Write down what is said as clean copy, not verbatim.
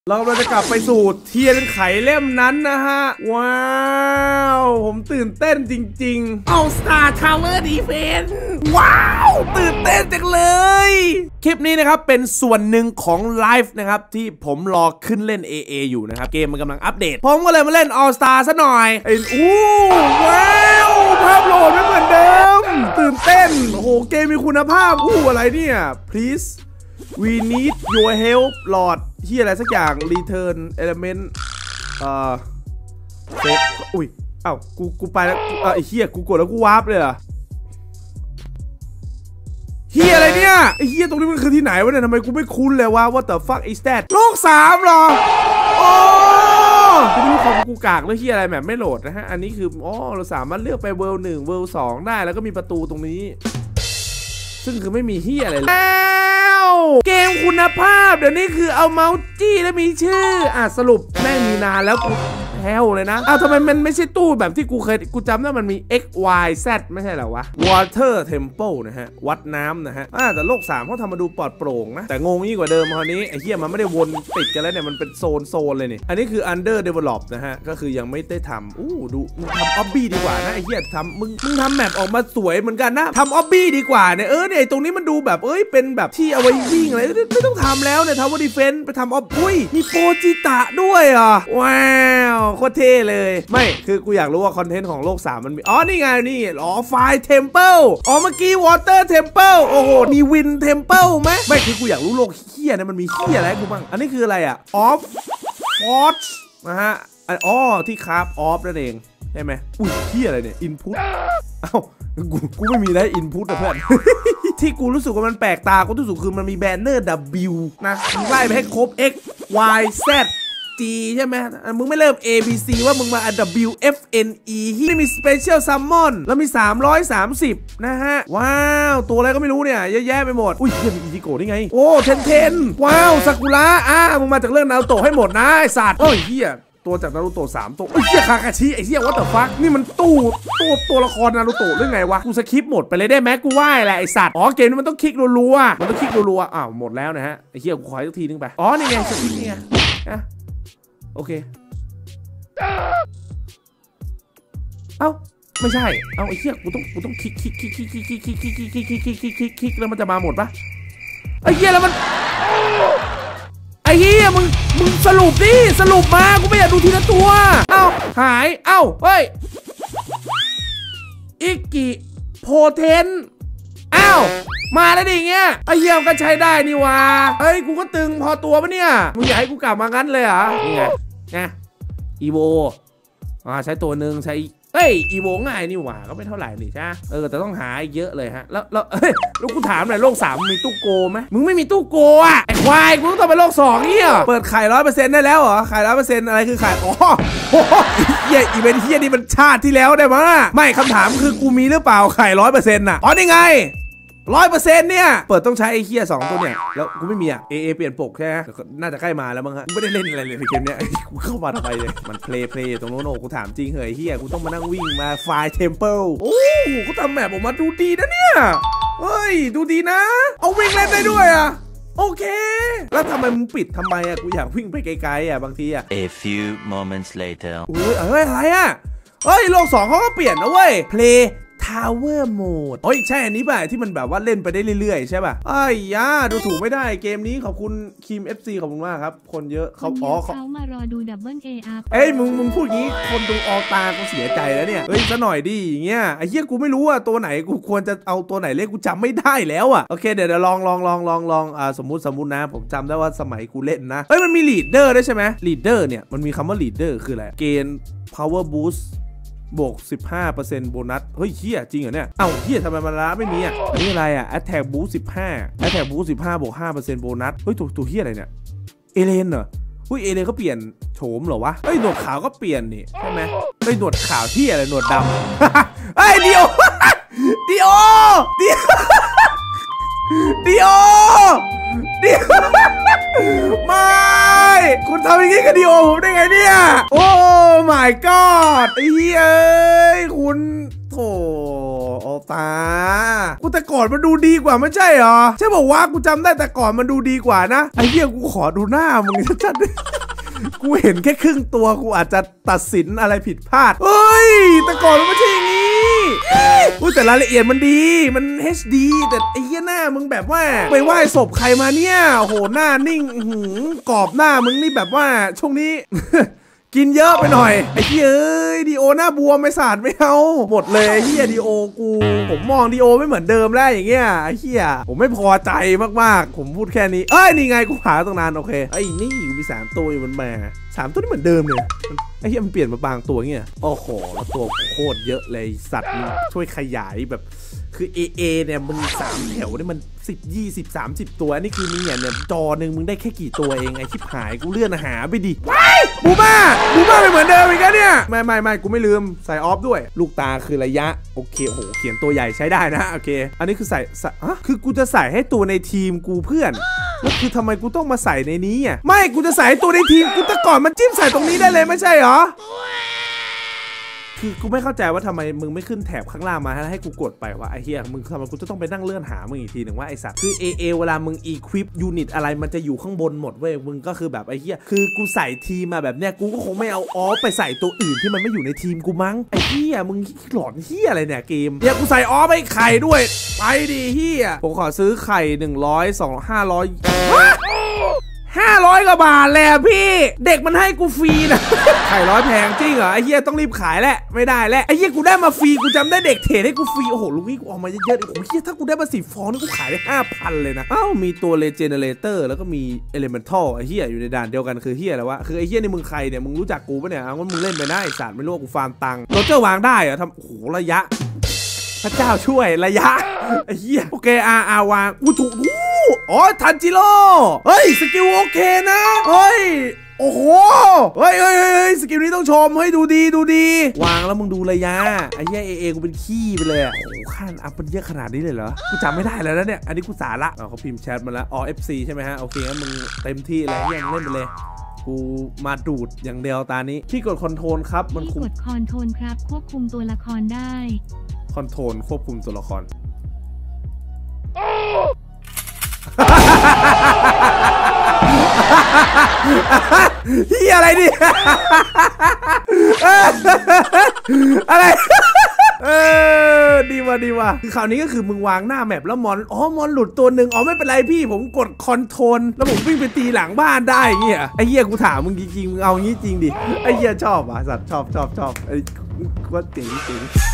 เราจะกลับไปสู่เทียนไขเล่มนั้นนะฮะว้าวผมตื่นเต้นจริงๆเอา Star Tower Defense ว้าวตื่นเต้นจังเลยคลิปนี้นะครับเป็นส่วนหนึ่งของไลฟ์นะครับที่ผมรอขึ้นเล่น AA อยู่นะครับเกมมันกำลังอัปเดตผมก็เลยมาเล่น All Star ซะหน่อยว้าวภาพโหลดไม่เหมือนเดิมตื่นเต้นโอ้โหเกมมีคุณภาพอะไรเนี่ย please we need your help Lord ที่อะไรสักอย่าง return elementเซฟอุ้ยอ้าวกูไปแล้วไอ้เฮียกูกดแล้วกูวาร์ปเลยเหรอเฮียอะไรเนี่ยไอ้เฮียตรงนี้มันคือที่ไหนวะเนี่ยทำไมกูไม่คุ้นเลยวะ what the fuck is that โลก3หรอโอ้กูไม่รู้คอมกูกากเลยเฮียอะไรแบบไม่โหลดนะฮะอันนี้คือเราสามารถเลือกไปเวิลด์1เวิลด์2ได้แล้วก็มีประตูตรงนี้ซึ่งคือไม่มีเฮียอะไรเลยเกมคุณภาพเดี๋ยวนี้คือเอาเมาส์จี้แล้วมีชื่อสรุปแม่งมีนานแล้วกูแพ้เลยนะทำไมมันไม่ใช่ตู้แบบที่กูจำได้มันมี X Y Z ไม่ใช่เหรอวะ Water Temple นะฮะวัดน้ำนะฮะแต่โลก3เขาทำมาดูปลอดโปร่งนะแต่งงยิ่งกว่าเดิมคราวนี้ไอ้เหี้ยมันไม่ได้วนติดกันแล้วเนี่ยมันเป็นโซนเลยนี่อันนี้คือ Under Develop นะฮะก็คือยังไม่ได้ทำดูมึงทำออบบี้ดีกว่านะไอ้เหี้ยทำมึงทำแมปออกมาสวยเหมือนกันนะทำออบบี้ดีกว่าเนี่ยเนี่ยตรงนี้มันดูแบบเป็นแบบที่เอาไว้วิ่งอะไรไม่ต้องทำแล้วเนี่ย Tower Defense ไปทำออบมีโปจิตะด้วยว้าวโคตรเท่เลยไม่คือกูอยากรู้ว่าคอนเทนต์ของโลก3มันมีนี่ไงนี่ไฟเทมเพิลเมื่อกี้วอเตอร์เทมเพิลโอ้โหมีวินเทมเพิลไหมไม่คือกูอยากรู้โลกเฮียเนี่ยมันมีเฮียอะไรกูบ้างอันนี้คืออะไรออฟฟอร์ชนะฮะที่คราฟออฟนั่นเองใช่ไหมอุ้ยเฮียอะไรเนี่ยอินพุตกูไม่มีได้อินพุตนะเพื่อน ที่กูรู้สึกว่ามันแปลกตากูรู้สึกคือมันมีแบนเนอร์ W นะมึงไล่ไปให้ครบ X Y Z G ใช่ไหมมึงไม่เริ่ม A B C ว่ามึงมา W F N E ที่มี Special Summon แล้วมี330นะฮะว้าวตัวอะไรก็ไม่รู้เนี่ยเยอะแยะไปหมดอุ้ยเฮียมีอีทิโกะได้ไงโอ้เทนว้าวซากุระมึงมาจากเรื่องนารูโตะให้หมดนะไอสัตว์เฮียตัวจากนารูโตะ3ตัวเฮียคาคาชิไอเฮียวัตเตอร์ฟัคนี่มันตัวละครนารูโตะเรื่องไงวะกูสคิปหมดไปเลยได้ไหมกูว่าแหละไอสัตว์เกมนี้มันต้องคลิกรัวๆมันต้องคลิกรัวๆหมดแล้วนะฮะไอเฮียกูขออีกทีนึงไปนี่ไงสคิปนี่ไงโอเคไม่ใช่ไอ้เหี้ยกูต้องคลิกแล้วมันจะมาหมดปะไอ้เหี้ยแล้วมันไอ้เหี้ยมึงสรุปดิสรุปมากูไม่อยากดูทีละตัวหายเฮ้ยอิกิโพเทนมาแล้วดิเงี้ยไอ้เหี้ยก็ใช้ได้นี่วะเฮ้ยกูก็ตึงพอตัวปะเนี่ยมึงอยากให้กูกลับมางั้นเลยเหรอนี่ไงอีโวใช้ตัวหนึ่งใช้อีโวง่ายนี่หว่าก็ไม่เท่าไหร่นี่ใช่แต่ต้องหาเยอะเลยฮะแล้วกูถามหน่อยโลก3มีตู้โกไหมมึงไม่มีตู้โกไอ้ควายกูต้องไปโลก2เนี่ยเปิดไข่ 100% ได้แล้วเหรอไข่ 100% อะไรคือไข่เฮียอีเวนต์เฮียนี่มันชาติที่แล้วได้มั้ยไม่คำถามคือกูมีหรือเปล่าไข่ 100% น่ะนี่ไง100% เนี่ยเปิดต้องใช้ไอ้เฮีย2ตัวเนี่ยแล้วกูไม่มีAA เปลี่ยนปกใช่ไหมน่าจะใกล้มาแล้วมั้งฮะกูไม่ได้เล่นอะไรเลยในเกมเนี้ยกูเข้ามาทำไมเลยมันเพลย์ตรงโน้นกูถามจริงเหรอไอ้เฮียกูต้องมานั่งวิ่งมาไฟเทมเพิลกูทำแบบออกมาดูดีนะเนี่ยเฮ้ยดูดีนะเอาวิ่งเล่นได้ด้วยโอเคแล้วทำไมมึงปิดทำไมกูอยากวิ่งไปไกลๆบางที A few moments later อะไรเฮ้ยโลก2เขาก็เปลี่ยนนะเว้ยเพลย์Tower Mode ใช่อันนี้ป่ะที่มันแบบว่าเล่นไปได้เรื่อยๆใช่ป่ะดูถูกไม่ได้เกมนี้ขอบคุณคิม FC ขอบคุณมากครับคนเยอะเขามารอดูดับเบิลเออัพมึงพูดงี้คนดูออตากูเสียใจแล้วเนี่ยซะหน่อยดิอย่างเงี้ยไอ้เหี้ยกูไม่รู้ว่าตัวไหนกูควรจะเอาตัวไหนเล่นกูจำไม่ได้แล้วโอเคเดี๋ยวลองสมมุตินะผมจำได้ว่าสมัยกูเล่นนะมันมีลีดเดอร์ด้วยใช่ไหมลีดเดอร์เนี่ยมันมีคำว่าลีดเดอร์คืออะไรเกณฑ์ power boostบวก 15% โบนัสเฮ้ยเฮียจริงเหรอเนี่ยเฮียทำไมมันล้าไม่มีนี่อะไรAttack Boost 15 Attack Boost 15บวก 5% โบนัสตัวเฮียอะไรเนี่ยเอเลนเหรอเอเลนก็เปลี่ยนโฉมเหรอวะหนวดขาวก็เปลี่ยนนี่ใช่ไหมหนวดขาวที่อะไรหนวดดำเดียวไม่คุณทำอย่างนี้กับดิโอผมได้ไงเนี่ยโอ้ my god ไอ้เฮ้ยคุณโถโอตากูแต่ก่อนมันดูดีกว่าไม่ใช่เหรอใช่บอกว่ากูจำได้แต่ก่อนมันดูดีกว่านะไอ้เหี้ยกูขอดูหน้ามึงชัดๆกูเห็นแค่ครึ่งตัวกูอาจจะตัดสินอะไรผิดพลาดเฮ้ยแต่ก่อนมันไม่ใช่อย่างนี้แต่รายละเอียดมันดีมัน HD แต่ไอ้เหี้ยหน้ามึงแบบว่าไปไหว้ศพใครมาเนี่ยโหหน้านิ่งกรอบหน้ามึงนี่แบบว่าช่วงนี้ กินเยอะไปหน่อยไอ้เหี้ยเอ้ยดีโอหน้าบวมไม่สาดไม่เอาหมดเลยไอ้เหี้ยดีโอกูผมมองดีโอไม่เหมือนเดิมแล้วอย่างเงี้ยไอ้เหี้ยผมไม่พอใจมากๆผมพูดแค่นี้เอ้ยนี่ไงกูหาตั้งนานโอเคไอ้นี่มี3ตัวอยู่บนมา3ตัวนี่เหมือนเดิมเลยไอ้เหี้ยมันเปลี่ยนมาบางตัวเงี้ยโอ้โหแล้วตัวโคตรเยอะเลยสัตว์ช่วยขยายแบบคือ AA เนี่ยมึง3แถวนี่มัน10 20 30ตัวนี่คือมึงเนี่ยจอหนึ่งมึงได้แค่กี่ตัวเองไอ้ชิบหายกูเลื่อนหาไปดิบูบ้าไม่เหมือนเดิมอีกแล้วเนี่ยไม่กูไม่ลืมใส่ออฟด้วยลูกตาคือระยะโอเคโหเขียนตัวใหญ่ใช้ได้นะโอเคอันนี้คือใส่คือกูจะใส่ให้ตัวในทีมกูเพื่อนแล้วคือทำไมกูต้องมาใส่ในนี้อ่ะไม่กูจะใส่ตัวในทีมกูแต่ก่อนมันจิ้มใส่ตรงนี้ได้เลยไม่ใช่เหรอคือกูไม่เข้าใจว่าทำไมมึงไม่ขึ้นแถบข้างล่างมาให้กูกดไปว่าไอ้เหี้ยมึงทำไมกูจะต้องไปนั่งเลื่อนหามึงอีกทีหนึ่งว่าไอ้สัตว์คือ AA เวลามึง equip unit อะไรมันจะอยู่ข้างบนหมดเว้ยมึงก็คือแบบไอ้เหี้ยคือกูใส่ทีมมาแบบเนี้ยกูก็คงไม่เอาออฟไปใส่ตัวอื่นที่มันไม่อยู่ในทีมกูมั้งไอ้เหี้ยมึงหลอนเหี้ยอะไรเนี่ยเกมเดี๋ยวกูใส่ออฟให้ไข่ด้วยไปดิเหี้ยผมขอซื้อไข่100 200 500กว่าบาทเลยพี่เด็กมันให้กูฟรีนะ ไข่100แพงจริงเหรอไอ้เหี้ยต้องรีบขายแหละไม่ได้แล้วไอ้เหี้ยกูได้มาฟรีกูจำได้เด็กเทรดให้กูฟรีโอ้โหลูกนี่กูออกมาเยอะๆโอ้โหเหี้ยถ้ากูได้มา10 ฟองนี่กูขายได้ 5,000 เลยนะอ้าวมีตัวเลเจเนเรเตอร์แล้วก็มีเอลิเมนทัลไอ้เหี้ยอยู่ในด่านเดียวกันคือเหี้ยอะไรวะคือไอ้เหี้ยนี่มึงใครเนี่ยมึงรู้จักกูปะเนี่ยเอาว่ามึงเล่นไปได้ศาสตร์ไม่รู้ว่ากูฟาร์มตังค์โรเจอร์วางได้เหรอทำโอ้โหระยะพระเจ้าช่วยระยะไอ้เหี้ยโอเควางถูกอ๋อทันจิโร่เฮ้ยสกิลโอเคนะเฮ้ยโอ้โหเฮ้ยสกิลนี้ต้องชมเฮ้ยดูดีวางแล้วมึงดูระยะไอ้เหี้ยเอกูเป็นขี้ไปเลยอ่ะโอ้โหขั้นอัพมันเยอะขนาดนี้เลยเหรอกูจำไม่ได้แล้วนะเนี่ยอันนี้กูสาระเขาพิมพ์แชทมาแล้วFC ใช่ไหมฮะโอเคงั้นมึงเต็มที่เลยยังเล่นไปเลยกูมาดูดอย่างเดียวตานี้ที่กดคอนโทรลครับมันคุมกดคอนโทรลครับควบคุมตัวละครได้คอนโทรลควบคุมตัวละครที่อะไรดิอะไรดีว่ะคือคราวนี้ก็คือมึงวางหน้าแมปแล้วมอนหลุดตัวหนึ่งไม่เป็นไรพี่ผมกดคอนโทรลแล้วผมวิ่งไปตีหลังบ้านได้เงี้ยไอ้เหี้ยกูถามมึงจริงๆมึงเอางี้จริงดิไอ้เหี้ยชอบอ่ะสัตว์ชอบไอ้ว่าจริง